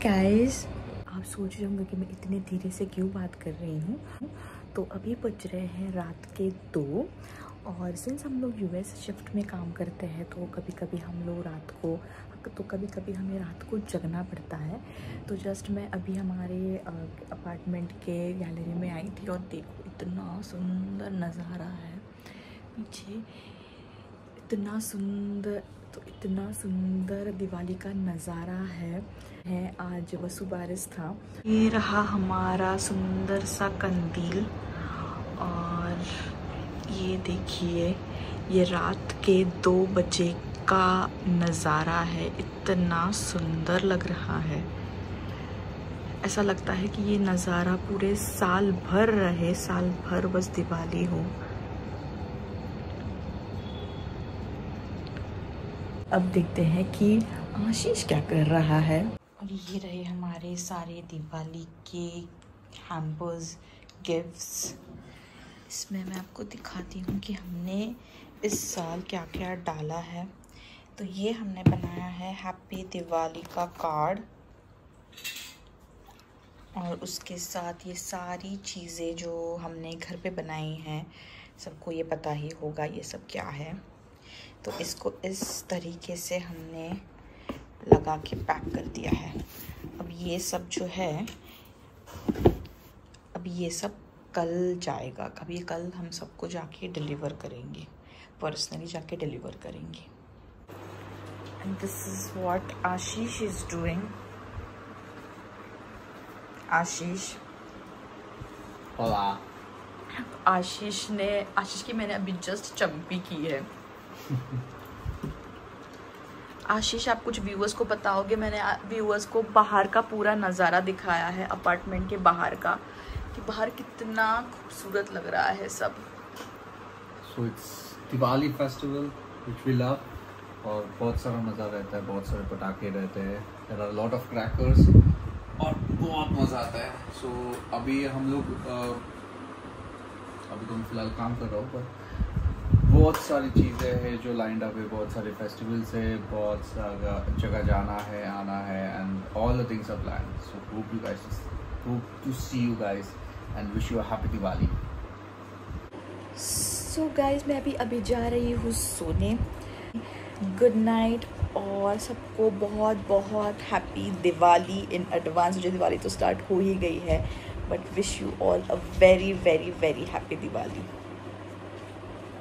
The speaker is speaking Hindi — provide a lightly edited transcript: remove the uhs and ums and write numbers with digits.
गाइस, आप सोच रहे होंगे कि मैं इतने धीरे से क्यों बात कर रही हूँ। तो अभी बज रहे हैं रात के 2 और सिंस हम लोग यूएस शिफ्ट में काम करते हैं तो कभी कभी हमें रात को जगना पड़ता है। तो जस्ट मैं अभी हमारे अपार्टमेंट के गैलरी में आई थी और देखो इतना सुंदर नज़ारा है पीछे, इतना सुंदर दिवाली का नज़ारा है। आज वसुबारस था। ये रहा हमारा सुंदर सा कंदील और ये देखिए ये रात के 2 बजे का नज़ारा है। इतना सुंदर लग रहा है, ऐसा लगता है कि ये नज़ारा पूरे साल भर रहे, साल भर बस दिवाली हो। अब देखते हैं कि आशीष क्या कर रहा है। और ये रहे हमारे सारे दिवाली के हैम्पर्स, गिफ्ट्स। इसमें मैं आपको दिखाती हूँ कि हमने इस साल क्या क्या डाला है। तो ये हमने बनाया है हैप्पी दिवाली का कार्ड और उसके साथ ये सारी चीज़ें जो हमने घर पे बनाई हैं, सबको ये पता ही होगा ये सब क्या है। तो इसको इस तरीके से हमने लगा के पैक कर दिया है। अब ये सब जो है, अब ये सब कल जाएगा। कभी कल हम सबको जाके डिलीवर करेंगे, पर्सनली जाके डिलीवर करेंगे। And this is what Ashish is doing. Ashish, Ashish की मैंने अभी जस्ट चंपी की है। आशीष, आप कुछ व्यूअर्स को बताओगे? मैंने व्यूअर्स को बाहर का पूरा नज़ारा दिखाया है, अपार्टमेंट के बाहर का, कि बाहर कितना खूबसूरत लग रहा है सब। So it's Diwali festival which we love और बहुत सारा मज़ा रहता है, बहुत सारे पटाखे रहते हैं, there are a lot of crackers और बहुत मज़ा आता है। So अभी हम लोग अभी तो मैं फ़िलहाल काम कर रहा हूँ, पर बहुत सारी चीज़ें हैं जो लाइंड अप है, बहुत सारे फेस्टिवल्स है, बहुत सारा जगह जाना है, आना है, and all the things are planned. So hope to see you guys and wish you a happy Diwali. So guys, मैं अभी जा रही हूँ सोने। गुड नाइट और सबको बहुत बहुत हैप्पी दिवाली इन एडवांस। जो दिवाली तो स्टार्ट हो ही गई है, but wish you all a very very very happy Diwali.